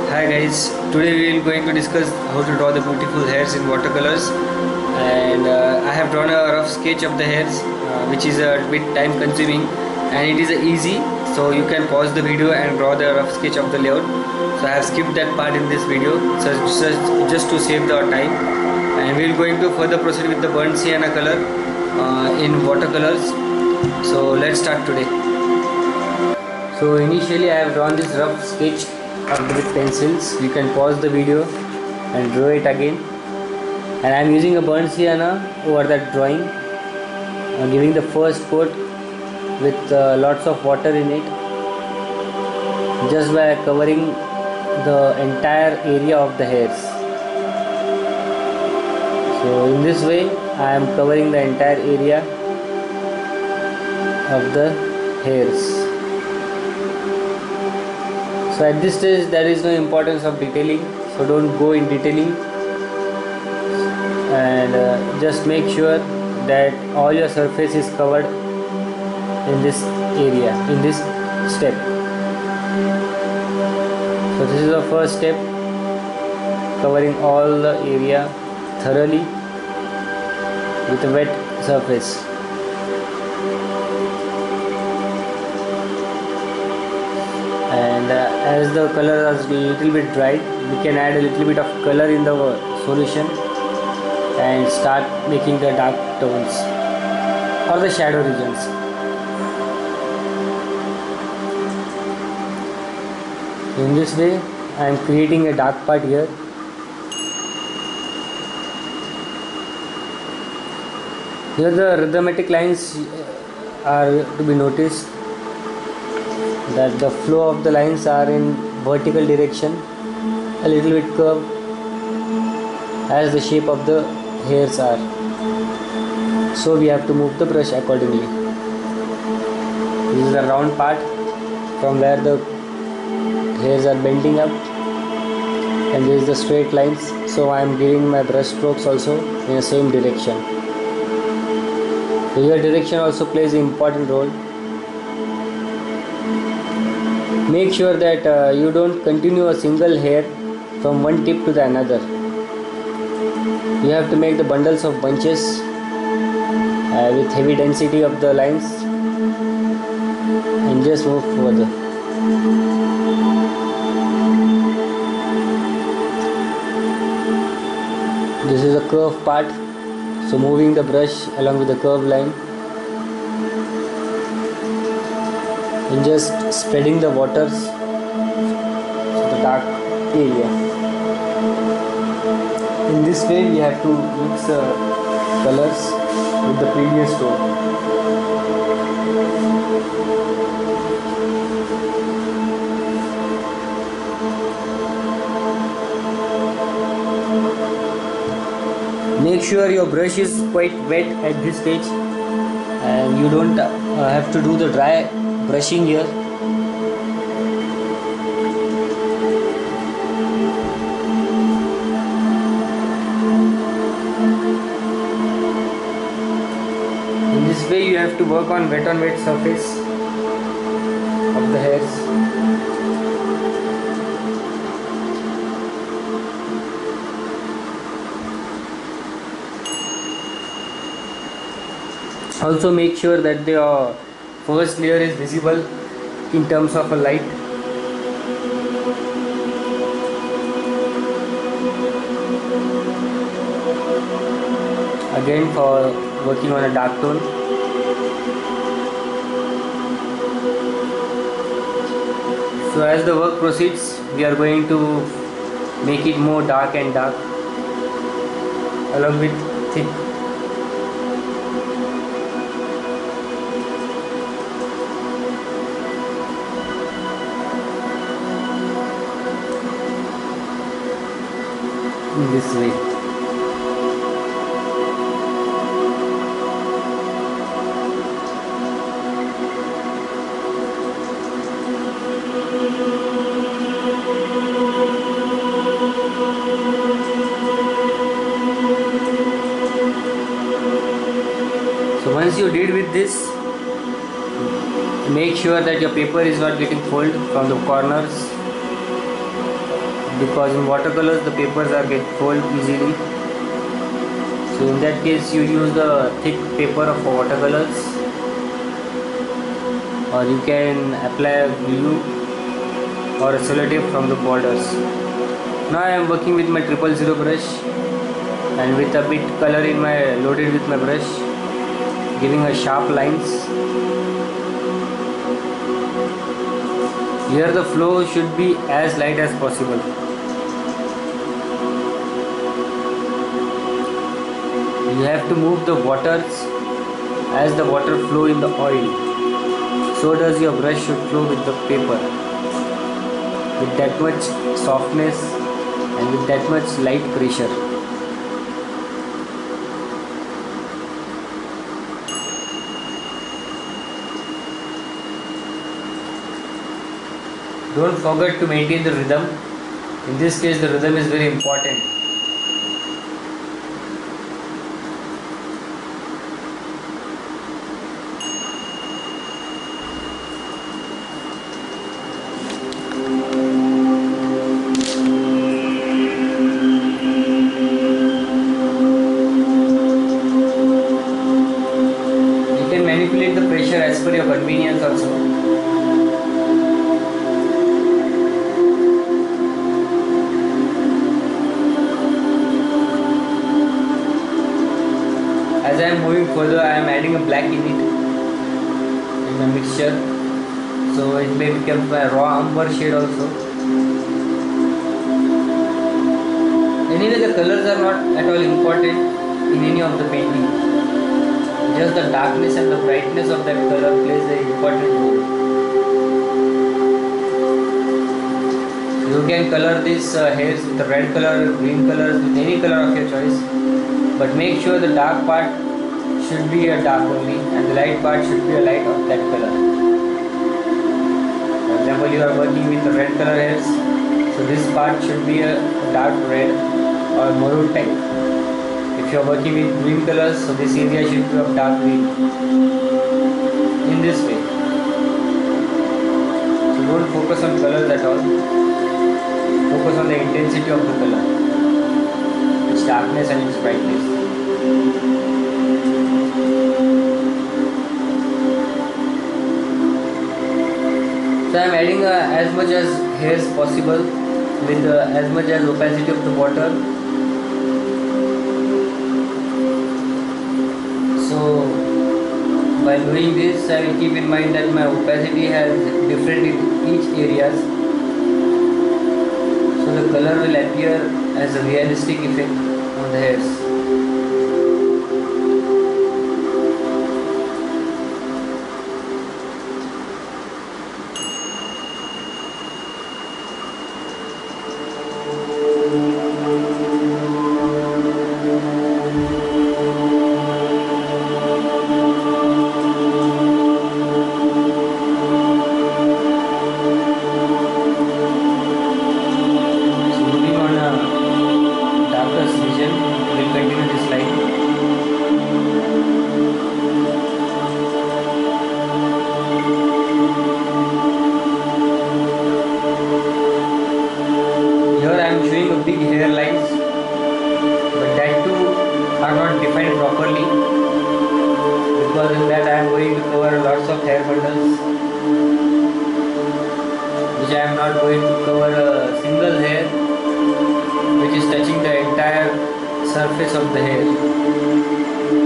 Hi guys, today we are going to discuss how to draw the beautiful hairs in watercolors, and I have drawn a rough sketch of the hairs which is a bit time consuming, and it is easy, so you can pause the video and draw the rough sketch of the layout. So I have skipped that part in this video, just to save the time, and we are going to further proceed with the burnt sienna color in watercolors. So let's start today. So initially I have drawn this rough sketch with pencils. You can pause the video and draw it again. And I am using a burnt sienna over that drawing, giving the first coat with lots of water in it, just by covering the entire area of the hairs. So in this way I am covering the entire area of the hairs. So at this stage there is no importance of detailing, so don't go in detailing, and just make sure that all your surface is covered in this area, in this step. So this is the first step, covering all the area thoroughly with a wet surface. And as the color is a little bit dried, we can add a little bit of color in the solution and start making the dark tones or the shadow regions. In this way I am creating a dark part here. Here the rhythmic lines are to be noticed, that the flow of the lines are in vertical direction, a little bit curved as the shape of the hairs are. So we have to move the brush accordingly. This is the round part from where the hairs are bending up, and this is the straight lines. So I am giving my brush strokes also in the same direction. So your direction also plays an important role. Make sure that you don't continue a single hair from one tip to the another. You have to make the bundles of bunches with heavy density of the lines and just move further. This is a curved part, so moving the brush along with the curved line and just spreading the waters to the dark area. In this way we have to mix colors with the previous tone. Make sure your brush is quite wet at this stage, and you don't have to do the dry brushing here. In this way you have to work on wet surface of the hairs. Also make sure that the first layer is visible in terms of a light. Again, for working on a dark tone. So as the work proceeds, we are going to make it more dark and dark along with thick. In this way. So once you did with this, make sure that your paper is not getting folded from the corners. because in watercolors the papers are get fold easily. So in that case you use the thick paper of watercolors, or you can apply a glue or a sellotape from the borders. Now I am working with my 000 brush and with a bit color in my loaded with my brush, giving a sharp lines. Here the flow should be as light as possible. You have to move the waters as the water flow in the oil. So does your brush should flow with the paper, with that much softness and with that much light pressure. Don't forget to maintain the rhythm. In this case the rhythm is very important. You can manipulate the pressure as per your convenience also. As I am moving further, I am adding a black in it, in the mixture, so it may become a raw umber shade also. Anyway, the colors are not at all important in any of the painting. Just the darkness and the brightness of that color plays an important role. You can color these hairs with the red color, green colors, with any color of your choice. But make sure the dark part should be a dark only and the light part should be a light of that color. For example, you are working with the red color hairs, so this part should be a dark red or maroon type. If you are working with green colors, so this area should be of dark green. In this way. So don't focus on colors at all. Focus on the intensity of the color, its darkness and its brightness. So I am adding as much as hairs possible with as much as opacity of the water. So while doing this, I will keep in mind that my opacity has different in each areas. So the color will appear as a realistic effect on the hairs. Big hair lines, but that too are not defined properly, because in that I am going to cover lots of hair bundles, which I am not going to cover a single hair which is touching the entire surface of the hair.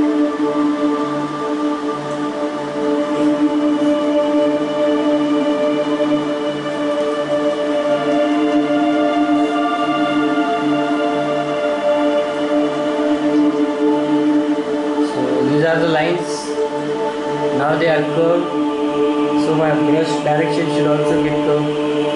These are the lines. Now they are curved, so my brush direction should also get curved.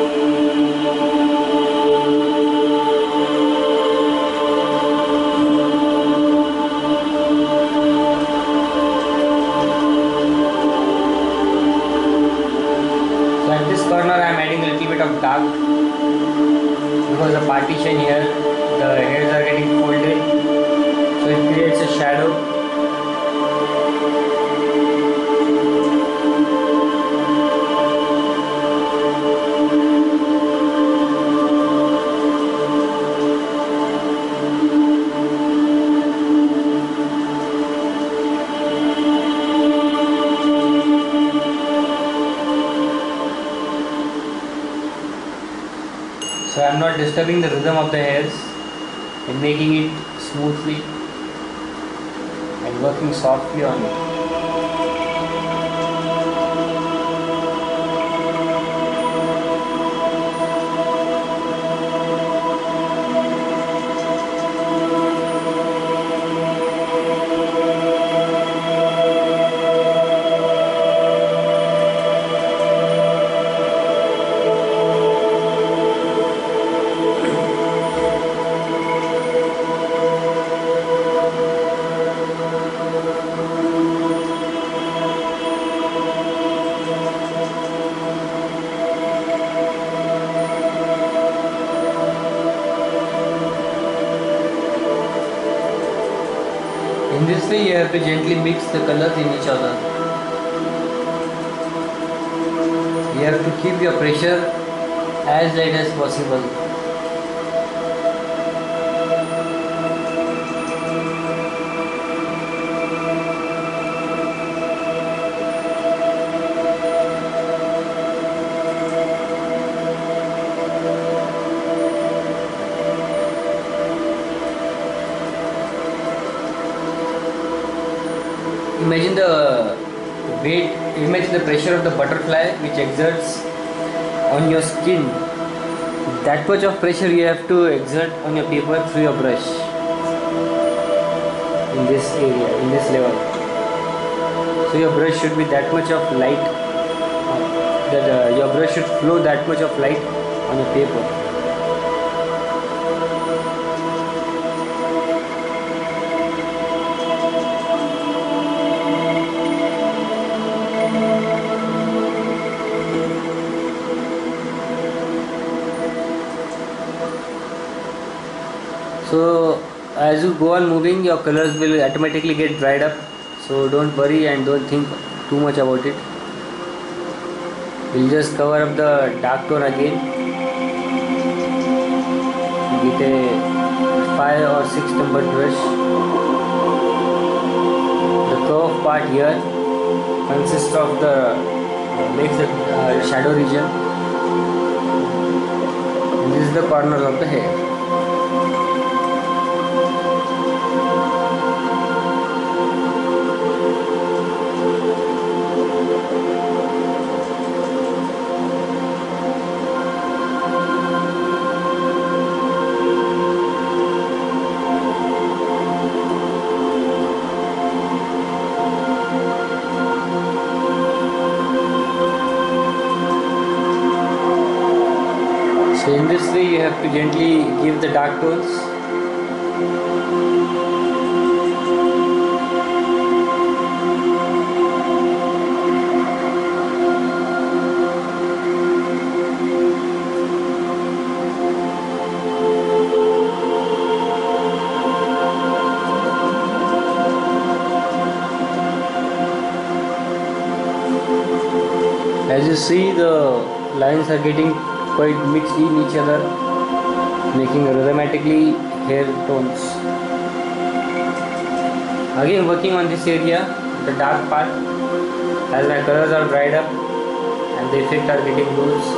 So at this corner I am adding a little bit of dark, because the partition here, the hairs are getting folded, so it creates a shadow. So I am not disturbing the rhythm of the hairs and making it smoothly and working softly on it. In this way you have to gently mix the colors in each other. You have to keep your pressure as light as possible. Imagine the weight, imagine the pressure of the butterfly which exerts on your skin. That much of pressure you have to exert on your paper through your brush in this area, in this level. So your brush should be that much of light, your brush should flow that much of light on your paper. So as you go on moving, your colors will automatically get dried up, so don't worry and don't think too much about it. We'll just cover up the dark tone again with a 5 or 6 number brush. The curved part here consists of the makes the shadow region, and this is the corners of the hair. So in this way you have to gently give the dark tones. As you see, the lines are getting quite mixed in each other, making rhythmatically hair tones. Again working on this area, the dark part, as my colors are dried up and the effect are getting loose.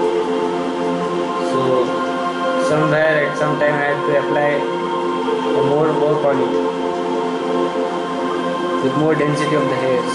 So somewhere at some time I have to apply more work on it with more density of the hairs.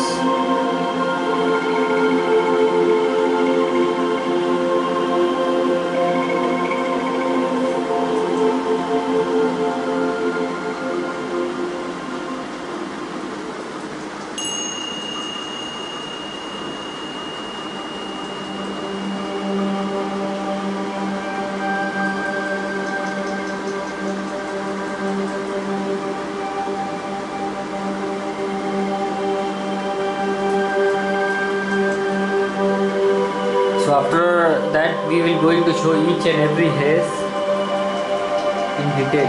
So after that we will going to show each and every hairs in detail.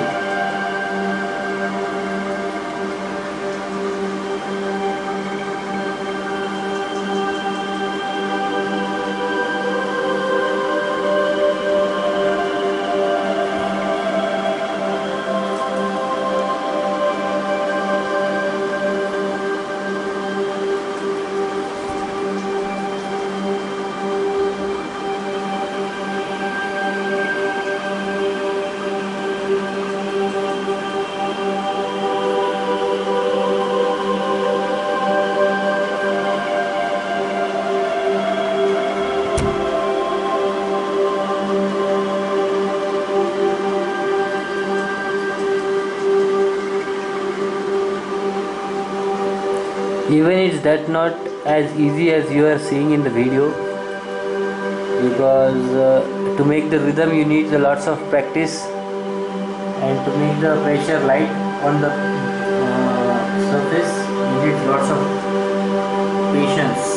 Even it's that not as easy as you are seeing in the video, because to make the rhythm you need a lots of practice, and to make the pressure light on the surface you need lots of patience.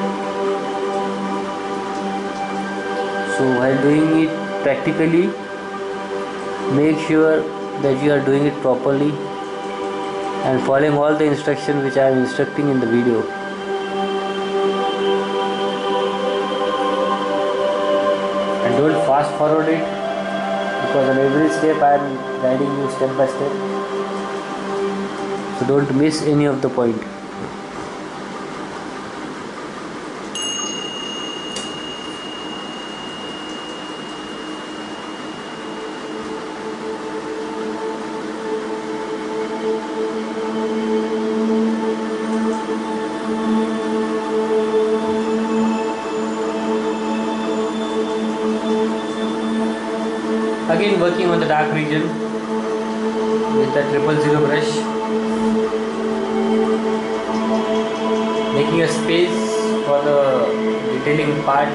So while doing it practically, make sure that you are doing it properly and following all the instructions which I am instructing in the video. And don't fast forward it, because on every step I am guiding you step by step, so don't miss any of the point. Again working on the dark region with the 000 brush, making a space for the detailing part.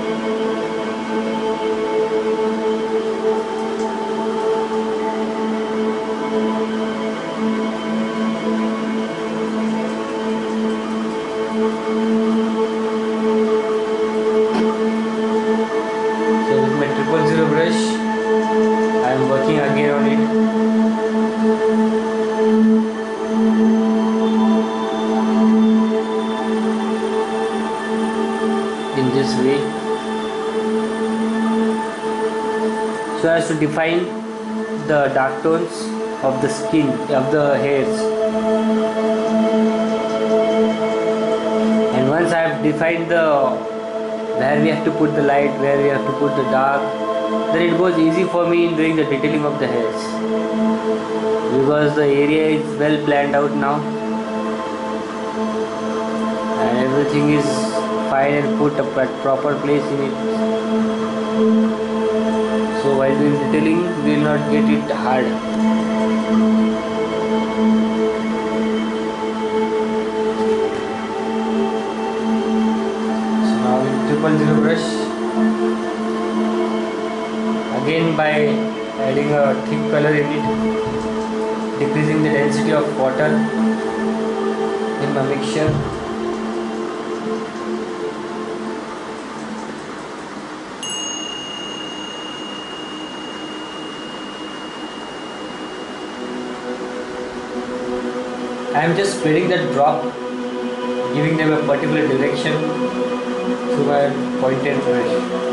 So with my 000 brush I am working again on it. In this way, so as to define the dark tones of the skin, of the hairs. And once I have defined the where we have to put the light, where we have to put the dark, then it goes easy for me in doing the detailing of the hairs, because the area is well planned out now and everything is fine and put up at proper place in it. So while doing detailing we will not get it hard. So now with 000 brush, again by adding a thick color in it, decreasing the density of water in my mixture. I am just spreading that drop, giving them a particular direction through my pointed brush.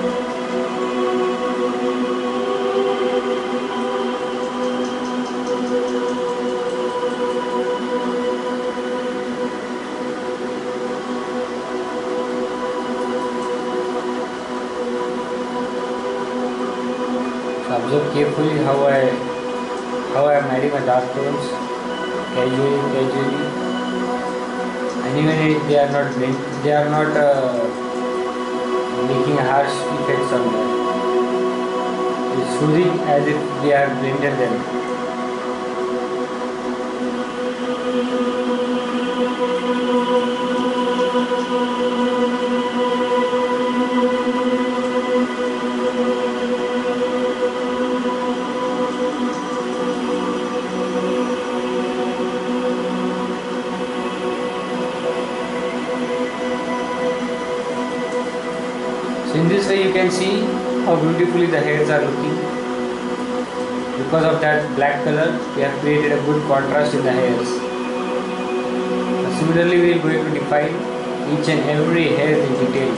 So observe carefully how I am adding my dark tones, casually, and even they are not making harsh effects on them. It's soothing as if we have blended them. So in this way you can see how beautifully the hairs are looking. Because of that black color, we have created a good contrast in the hairs. Similarly, we are going to define each and every hair in detail.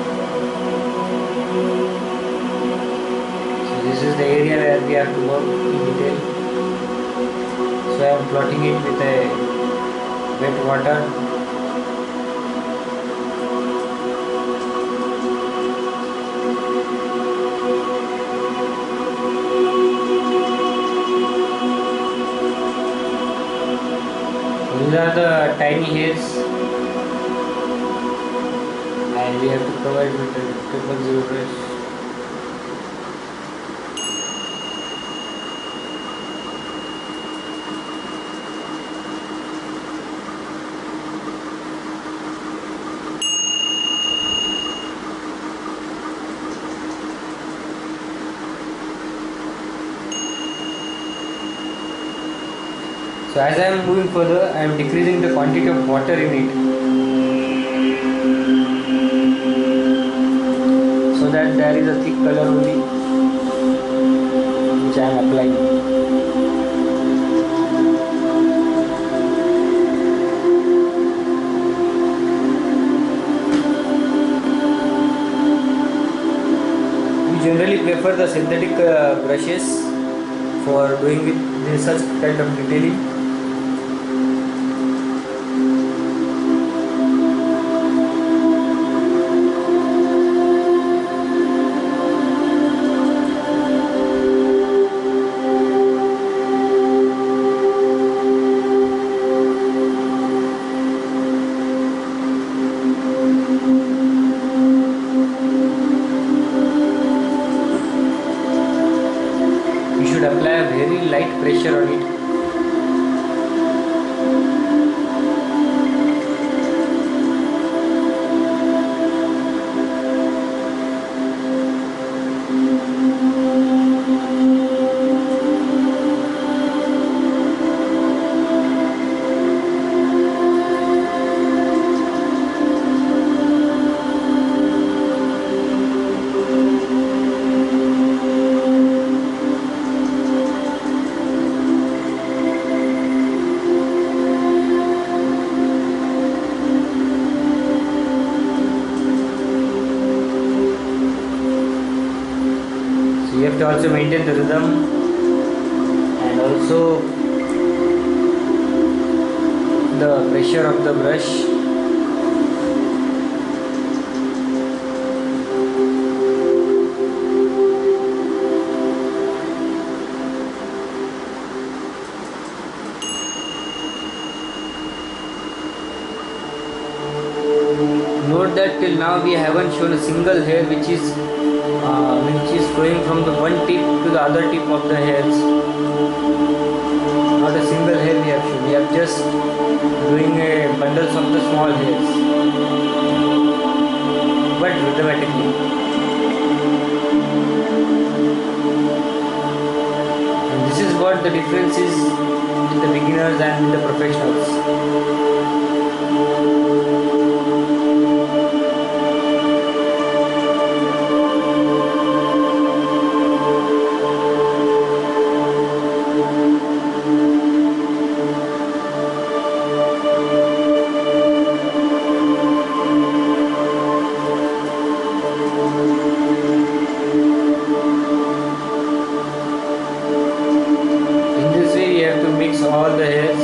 So this is the area where we have to work in detail. So I am plotting it with a wet water. These are the tiny hairs, and we have to cover it with a 000 brush. So as I am moving further, I am decreasing the quantity of water in it, so that there is a thick color only which I am applying. We generally prefer the synthetic brushes for doing with such kind of detailing. Apply a very light pressure on it. You have to also maintain the rhythm and also the pressure of the brush. Note that till now we haven't shown a single hair which is going from the one tip to the other tip of the hairs. Not a single hair we have shown. We have just doing a bundles of the small hairs, but rhythmatically. And this is what the difference is with the beginners and with the professionals. All the hairs,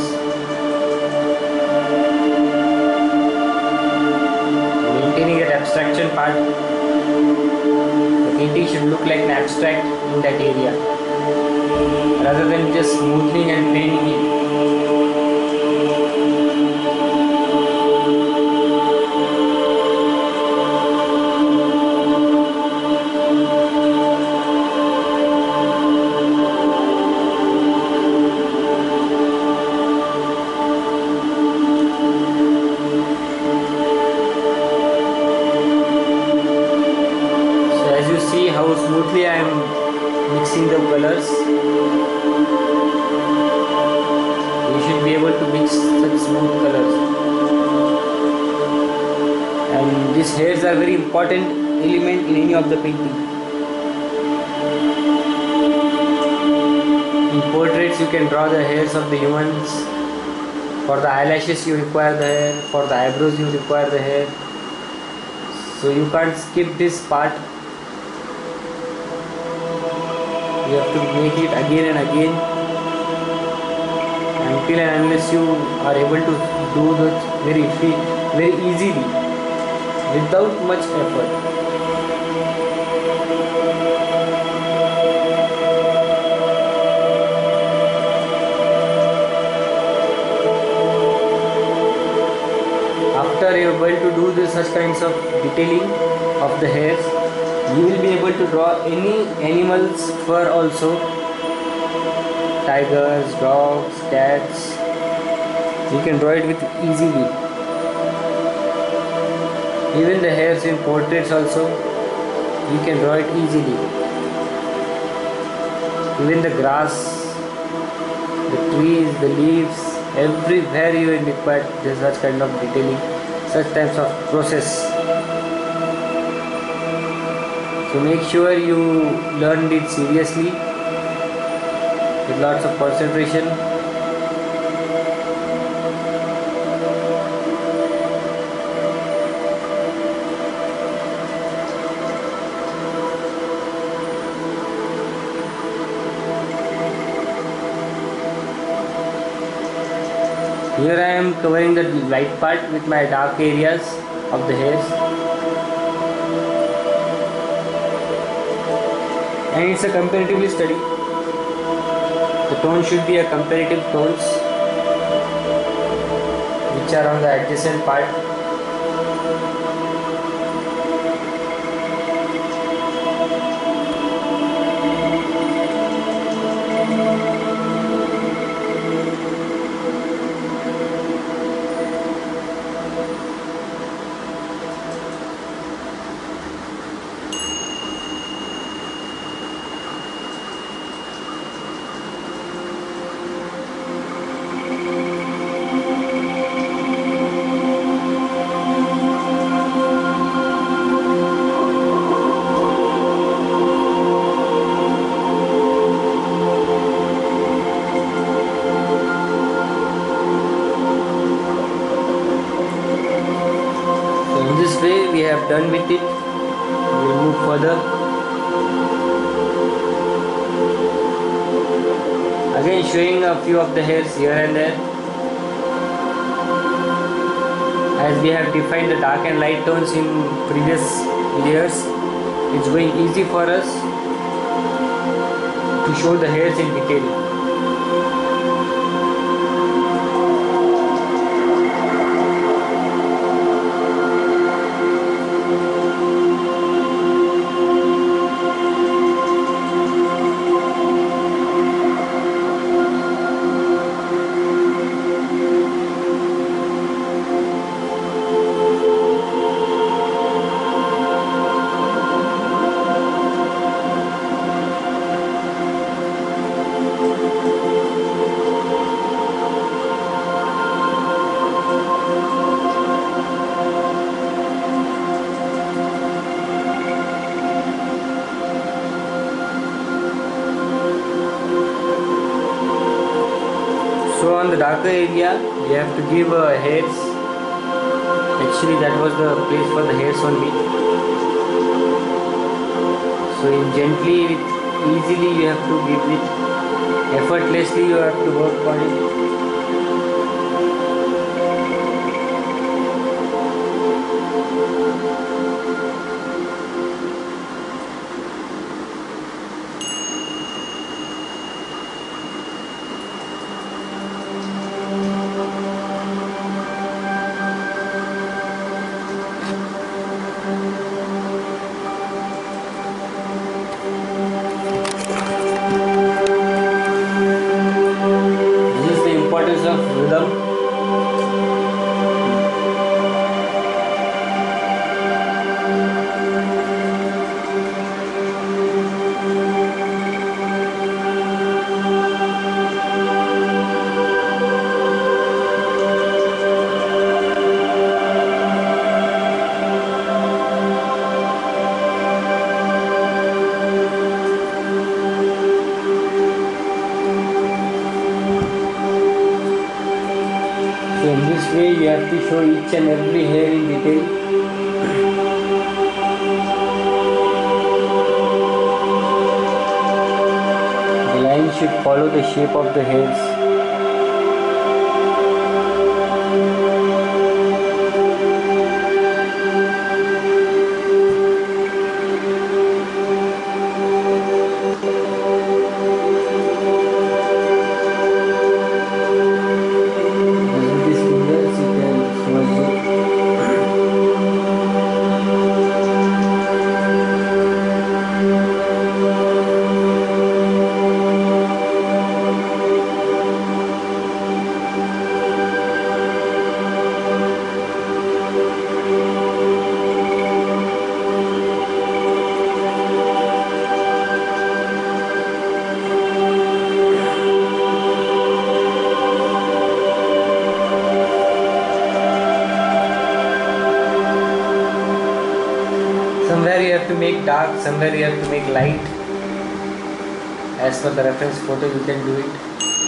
maintaining that abstraction part. The painting should look like an abstract in that area rather than just smoothing and planing it. How smoothly I am mixing the colors. You should be able to mix such smooth colors. And these hairs are very important element in any of the painting. In portraits you can draw the hairs of the humans. For the eyelashes you require the hair. For the eyebrows you require the hair. So you can't skip this part. You have to make it again and again until and unless you are able to do that very easily without much effort. After you are able to do such kinds of detailing of the hairs, you will be able to draw any animal's fur also. Tigers, dogs, cats. You can draw it with easily. Even the hairs in portraits also, you can draw it easily. Even the grass the trees, the leaves, everywhere you will require such kind of detailing, such types of process. So make sure you learn it seriously with lots of concentration. Here I am covering the light part with my dark areas of the hairs, and it's a comparatively study. The tone should be a comparative tones which are on the adjacent part. We have done with it. We will move further. Again showing a few of the hairs here and there. As we have defined the dark and light tones in previous videos, it's going easy for us to show the hairs in detail. So on the darker area we have to give hairs. Actually that was the place for the hairs only. So in gently, easily you have to give it. Effortlessly you have to work on it. Of rhythm. So in this way you have to show each and every hair in detail. The line should follow the shape of the hairs. to make dark, somewhere you have to make light. As per the reference photo, you can do it.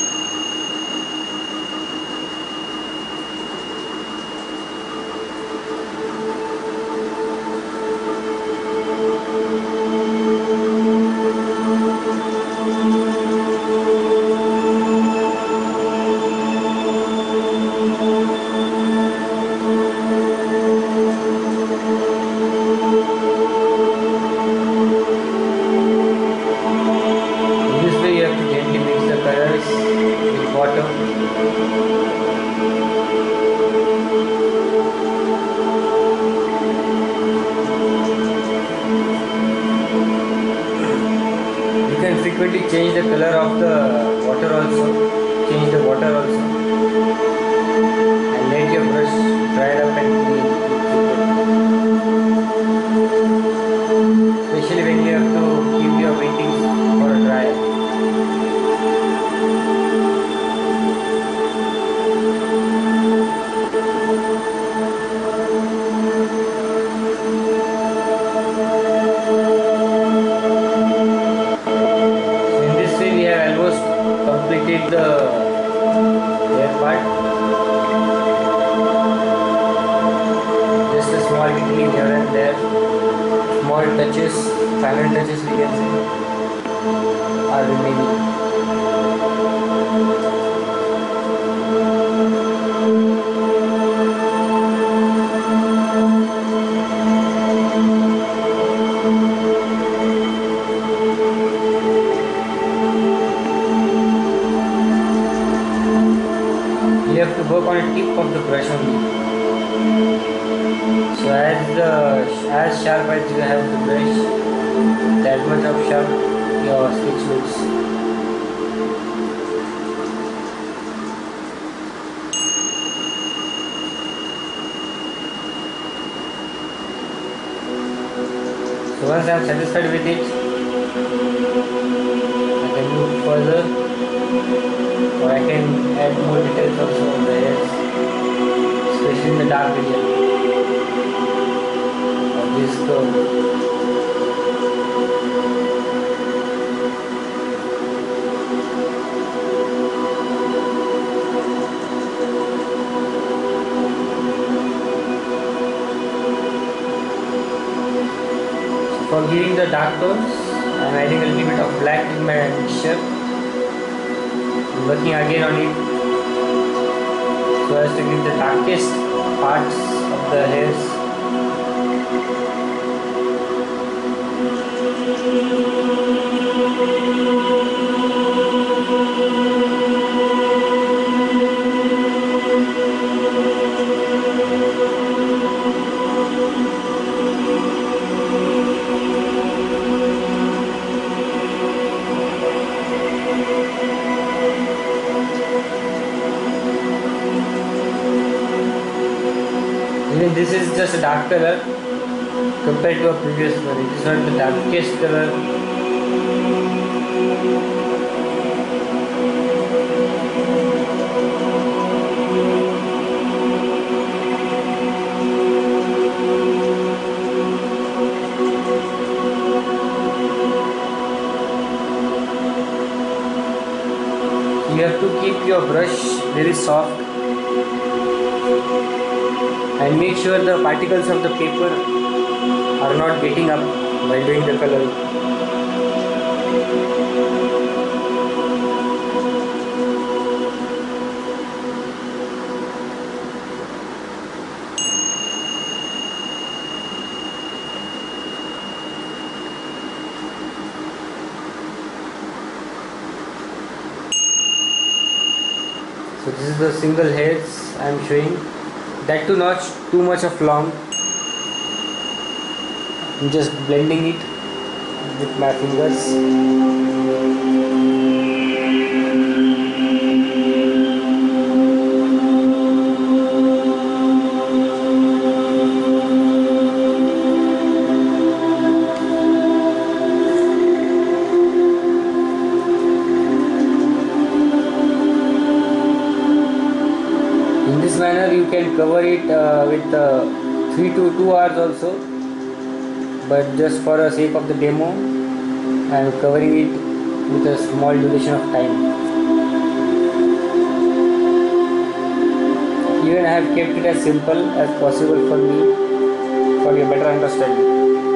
Frequently change the color of the water also, change the water also, and let your brush dry up and clean. Especially when you have to keep your paintings for a dry. Completed the hair part. Just a small detailing here and there, small touches, final touches we can say are remaining. You have to work on the tip of the brush only. So as sharp as you have the brush, that much of sharp your sketch looks. So once I am satisfied with it, I can move further. Or I can add more details also on the hairs, especially in the dark region of this curve. So for giving the dark tones, I am adding a little bit of black in my mixture. Working again on it so as to give the darkest parts of the hairs. Even this is just a dark color compared to a previous one. It is not the darkest color. You have to keep your brush very soft and make sure the particles of the paper are not getting up while doing the coloring. So this is the single hairs I am showing. That too not too much of long. I'm just blending it with my fingers. In this manner you can cover it with 3 to 2 hours also. but just for the sake of the demo I am covering it with a small duration of time. Even I have kept it as simple as possible for me for your better understanding.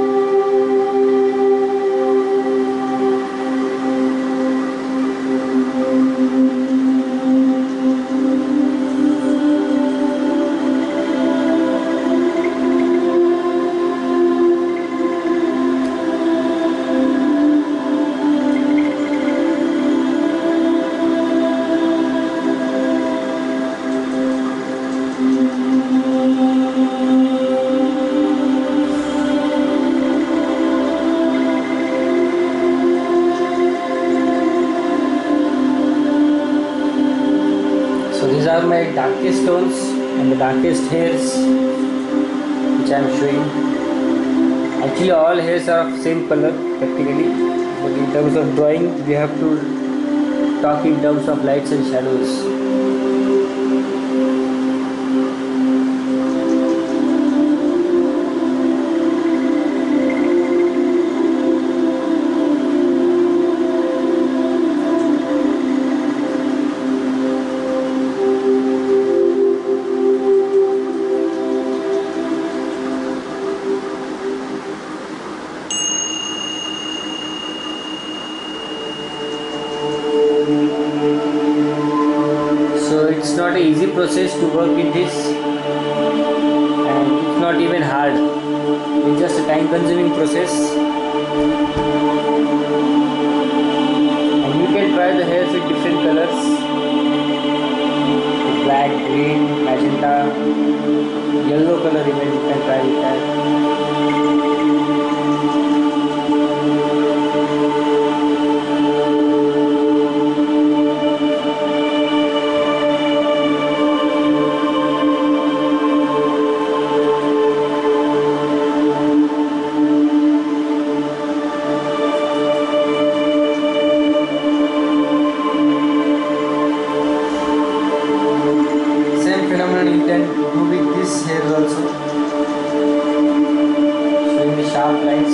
So these are my darkest tones and the darkest hairs which I am showing. Actually all hairs are of same color practically, but in terms of drawing we have to talk in terms of lights and shadows. So it's not an easy process to work with this, and it's not even hard. It's just a time-consuming process, and you can try the hairs with different colors, with black, green, magenta, yellow color even you can try with that. You can do with this hair also, showing the sharp lines.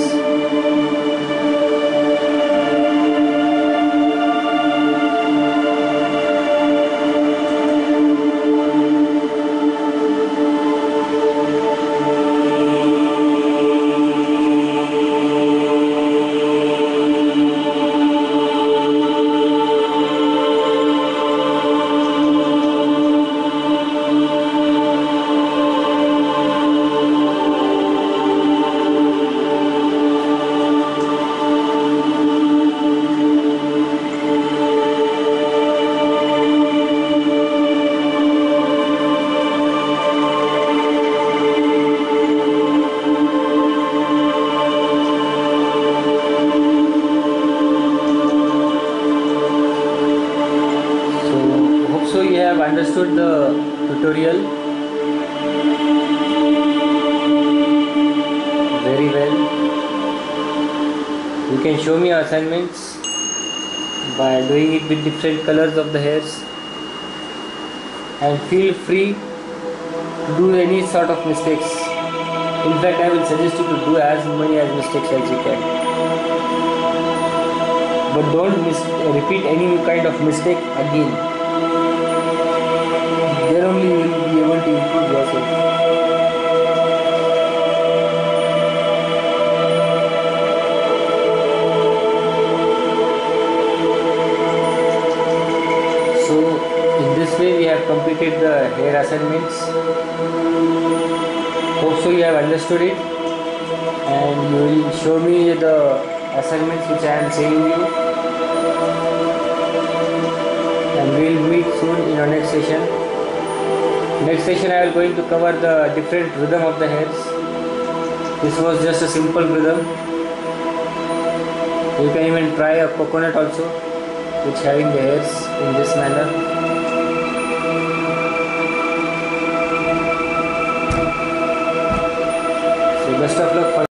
So you have understood the tutorial very well. You can show me your assignments by doing it with different colors of the hairs, and feel free to do any sort of mistakes. In fact, I will suggest you to do as many as mistakes as you can, but don't repeat any kind of mistake again. Then only you will be able to improve yourself. So in this way we have completed the hair assignments. Hope so you have understood it, and you will show me the assignments which I am saying you, and we will meet soon in our next session. Next session I am going to cover the different rhythm of the hairs. This was just a simple rhythm. You can even try a coconut also, which having the hairs in this manner. So best of luck for